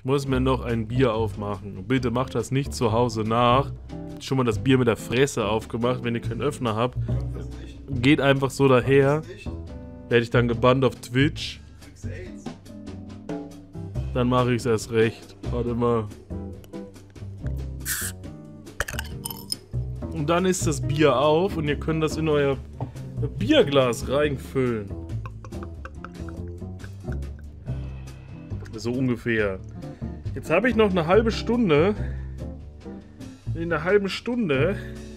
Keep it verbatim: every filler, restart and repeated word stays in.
Ich muss mir noch ein Bier aufmachen. Und bitte macht das nicht zu Hause nach. Schon mal das Bier mit der Fresse aufgemacht, wenn ihr keinen Öffner habt. Geht einfach so daher. Werde ich dann gebannt auf Twitch. Dann mache ich es erst recht. Warte mal. Und dann ist das Bier auf und ihr könnt das in euer Bierglas reinfüllen. So ungefähr. Jetzt habe ich noch eine halbe Stunde. In einer halben Stunde